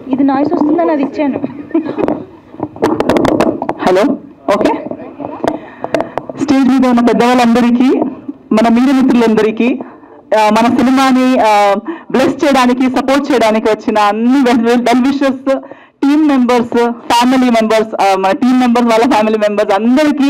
ఇది నాయిస్ వస్తుందని అది ఇచ్చాను. Hello, okay. స్టేజ్ మీద ఉన్న పెద్దవాళ్ళందరికీ, మన మీడియా మిత్రులందరికీ, మన సినిమాని బ్లెస్ చేయడానికి, సపోర్ట్ చేయడానికి వచ్చిన అన్ని well wishers, team members, family members, మన టీమ్ మెంబర్స్ వాళ్ళ ఫ్యామిలీ మెంబర్స్ అందరికీ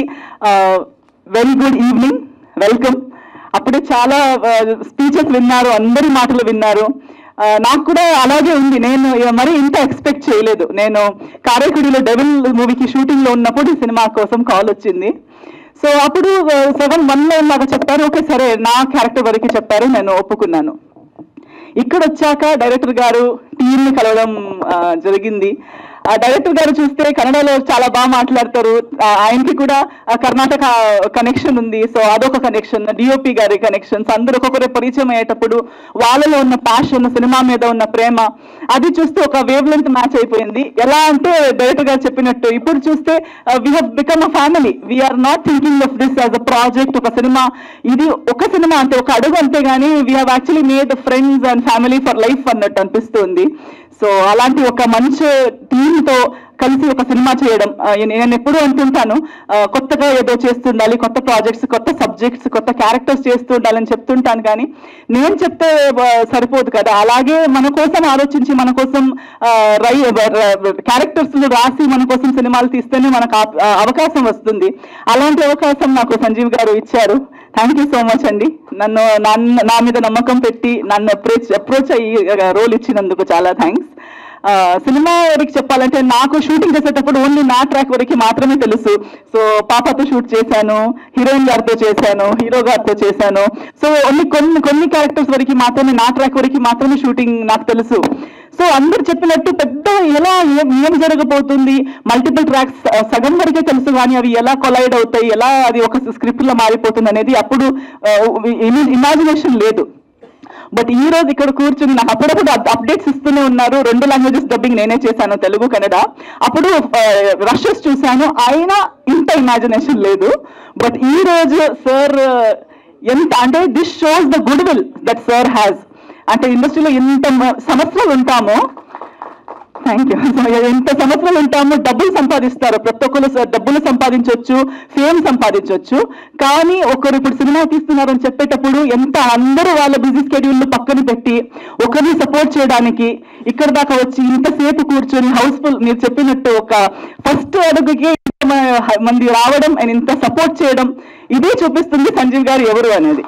వెరీ గుడ్ ఈవినింగ్, వెల్కమ్. అప్పుడే చాలా స్పీచెస్ విన్నారు, అందరి మాటలు విన్నారు. నాకు కూడా అలాగే ఉంది. నేను మరి ఇంత ఎక్స్పెక్ట్ చేయలేదు. నేను కారైకుడిలో డెవిల్ మూవీకి షూటింగ్లో ఉన్నప్పుడు ఈ సినిమా కోసం కాల్ వచ్చింది. సో అప్పుడు 7:1 లాగా చెప్పారు. ఓకే సరే, నా క్యారెక్టర్ వరకు చెప్పారు, నేను ఒప్పుకున్నాను. ఇక్కడ వచ్చాక డైరెక్టర్ గారు టీంని కలవడం జరిగింది. ఆ డైరెక్టర్ గారు చూస్తే కన్నడలో చాలా బాగా మాట్లాడతారు. ఆయనకి కూడా కర్ణాటక కనెక్షన్ ఉంది. సో అదొక కనెక్షన్, డిఓపి గారి కనెక్షన్స్, అందరూ ఒక్కొక్కరే పరిచయం అయ్యేటప్పుడు వాళ్ళలో ఉన్న ప్యాషన్, సినిమా మీద ఉన్న ప్రేమ, అది చూస్తే ఒక వేవ్ లెంత్ మ్యాచ్ అయిపోయింది. ఎలా అంటే డైరెక్టర్ గారు చెప్పినట్టు ఇప్పుడు చూస్తే we have become a family. We are not thinking of this as a project, ఒక సినిమా, ఇది ఒక సినిమా అంతే, ఒక అడుగు అంతే, కానీ we have actually made friends and family for life అన్నట్టు అనిపిస్తుంది. సో అలాంటి ఒక మంచి టీంతో కలిసి ఒక సినిమా చేయడం, నేను ఎప్పుడూ అంటుంటాను, కొత్తగా ఏదో చేస్తుండాలి, కొత్త ప్రాజెక్ట్స్, కొత్త సబ్జెక్ట్స్, కొత్త క్యారెక్టర్స్ చేస్తూ ఉండాలని చెప్తుంటాను. కానీ నేను చెప్తే సరిపోదు కదా, అలాగే మన కోసం ఆలోచించి, మన కోసం క్యారెక్టర్స్ రాసి మన కోసం సినిమాలు తీస్తేనే మనకు అవకాశం వస్తుంది. అలాంటి అవకాశం నాకు సంజీవ్ గారు ఇచ్చారు. థ్యాంక్ యూ సో మచ్ అండి. నా మీద నమ్మకం పెట్టి నన్ను అప్రోచ్ అయ్యి రోల్ ఇచ్చినందుకు చాలా థ్యాంక్స్. సినిమా వరకు చెప్పాలంటే, నాకు షూటింగ్ చేసేటప్పుడు ఓన్లీ నా ట్రాక్ వరకు మాత్రమే తెలుసు. సో పాపతో షూట్ చేశాను, హీరోయిన్ గారితో చేశాను, హీరో గారితో చేశాను. సో ఓన్లీ కొన్ని క్యారెక్టర్స్ వరకు మాత్రమే, నా ట్రాక్ వరకు మాత్రమే షూటింగ్ నాకు తెలుసు. సో అందరు చెప్పినట్టు పెద్ద ఏం జరగబోతుంది, మల్టిపుల్ ట్రాక్స్ సగం వరకే తెలుసు, కానీ అవి ఎలా కొలైడ్ అవుతాయి, ఎలా అది ఒక స్క్రిప్ట్ లో మారిపోతుంది అనేది అప్పుడు ఇమాజినేషన్ లేదు. బట్ ఈ రోజు ఇక్కడ కూర్చుని నాకు అప్పుడప్పుడు అప్డేట్స్ ఇస్తూనే ఉన్నారు. 2 లాంగ్వేజెస్ డబ్బింగ్ నేనే చేశాను, తెలుగు, కన్నడ. అప్పుడు రషెస్ చూశాను, అయినా ఇంత ఇమాజినేషన్ లేదు. బట్ ఈ రోజు సార్ ఎంత అంటే, this shows the goodwill that sir has. అంటే ఇండస్ట్రీలో ఎంత సంవత్సరాలు ఉంటామో, థ్యాంక్ యూ, ఎంత సంవత్సరాలు ఉంటామో, డబ్బులు సంపాదిస్తారు, ప్రతి ఒక్కరు డబ్బులు సంపాదించవచ్చు, ఫేమ్ సంపాదించవచ్చు. కానీ ఒకరు ఇప్పుడు సినిమా తీస్తున్నారని చెప్పేటప్పుడు ఎంత అందరూ వాళ్ళ బిజీ స్కెడ్యూల్ పక్కన పెట్టి ఒకరిని సపోర్ట్ చేయడానికి ఇక్కడ దాకా వచ్చి ఇంతసేపు కూర్చొని హౌస్ఫుల్, మీరు చెప్పినట్టు ఒక ఫస్ట్ అడుగుకి మంది రావడం అండ్ ఇంత సపోర్ట్ చేయడం, ఇదే చూపిస్తుంది సంజీవ్ గారు ఎవరు అనేది.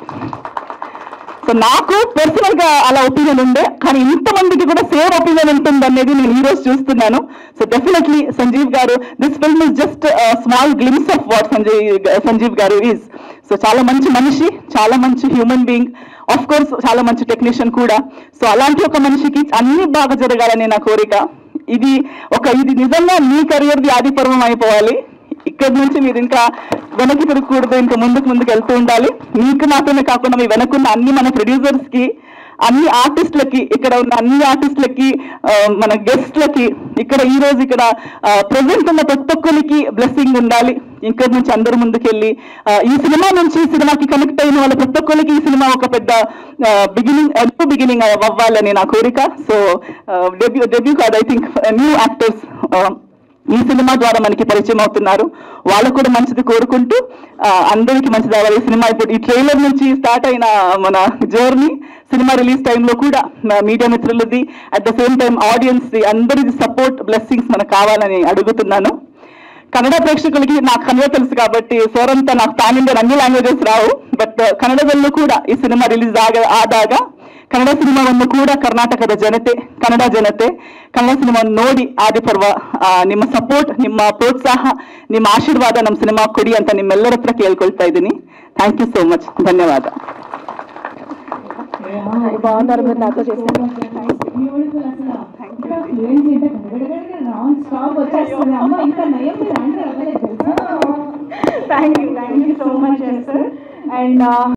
సో నాకు పర్సనల్ గా అలా ఒపీనియన్ ఉండే, కానీ ఇంతమందికి కూడా సేమ్ ఒపీనియన్ ఉంటుంది అనేది నేను ఈ రోజు చూస్తున్నాను. So definitely Sanjeev garu, this film is just small glimpse of what Sanjeev garu is. So చాలా మంచి మనిషి, చాలా మంచి హ్యూమన్ బీయింగ్, ఆఫ్ కోర్స్ చాలా మంచి టెక్నీషియన్ కూడా. సో అలాంటి ఒక మనిషికి అన్ని బాగా జరగాలని నా కోరిక. ఇది నిజంగా మీ కెరియర్ది ఆది పర్వం అయిపోవాలి. ఇక్కడి నుంచి మీరు ఇంకా వెనక్కి తిరగకూడదు, ఇంకా ముందుకు వెళ్తూ ఉండాలి. మీకు మాత్రమే కాకుండా మీ వెనకున్న అన్ని మన ప్రొడ్యూసర్స్ కి, అన్ని ఆర్టిస్టులకి, ఇక్కడ ఉన్న అన్ని ఆర్టిస్టులకి, మన గెస్ట్లకి, ఇక్కడ ఈ రోజు ఇక్కడ ప్రెసెంట్ ఉన్న ప్రతి ఒక్కరికి బ్లెస్సింగ్ ఉండాలి. ఇక్కడ నుంచి అందరూ ముందుకెళ్ళి ఈ సినిమా నుంచి ఈ సినిమాకి కనెక్ట్ అయిన వాళ్ళ ప్రతి ఒక్కరికి ఈ సినిమా ఒక పెద్ద బిగినింగ్ అవ్వాలని నా కోరిక. సో డెబ్యూ కాదు, ఐ థింక్ న్యూ యాక్టర్స్ ఈ సినిమా ద్వారా మనకి పరిచయం అవుతున్నారు. వాళ్ళకు కూడా మంచిది కోరుకుంటూ అందరికీ మంచిది అవ్వాలి. ఈ సినిమా ఇప్పుడు ఈ ట్రైలర్ నుంచి స్టార్ట్ అయిన మన జర్నీ, సినిమా రిలీజ్ టైంలో కూడా మీడియా మిత్రులది, at the same time audience ది, అందరిది సపోర్ట్, బ్లెస్సింగ్స్ మనకు కావాలని అడుగుతున్నాను. కన్నడ ప్రేక్షకులకి నాకు కన్నడ తెలుసు కాబట్టి సార్ అంతా నాకు పాన్ ఇండియన్ అన్ని లాంగ్వేజెస్ రావు. బట్ ಕನ್ನಡದಲ್ಲೂ ಕೂಡ ಈ ಸಿನಿಮಾ ರಿಲೀಸ್ ಆದಾಗ ಕನ್ನಡ ಸಿನಿಮಾವನ್ನು ಕೂಡ ಕರ್ನಾಟಕದ ಜನತೆ, ಕನ್ನಡ ಜನತೆ ಕನ್ನಡ ಸಿನಿಮಾವನ್ನು ನೋಡಿ ಆದಿಪರ್ವ ನಿಮ್ಮ ಸಪೋರ್ಟ್, ನಿಮ್ಮ ಪ್ರೋತ್ಸಾಹ, ನಿಮ್ಮ ಆಶೀರ್ವಾದ ನಮ್ಮ ಸಿನಿಮಾ ಕೊಡಿ ಅಂತ ನಿಮ್ಮೆಲ್ಲರ ಹತ್ರ ಕೇಳ್ಕೊಳ್ತಾ ಇದ್ದೀನಿ. ಥ್ಯಾಂಕ್ ಯು ಸೋ ಮಚ್, ಧನ್ಯವಾದ. బాగున్నారు మీరు నాతో చేశారు. Thank you so much sir. And